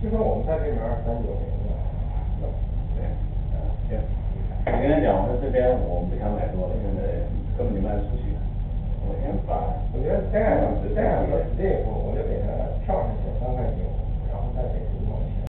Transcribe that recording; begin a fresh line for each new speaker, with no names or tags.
就说我们在这边29年了，
对，行。我跟他讲，我说这边我不想买多了，现在根本就卖不出去。我先把。
我觉得这样的这一步我就给他跳上去。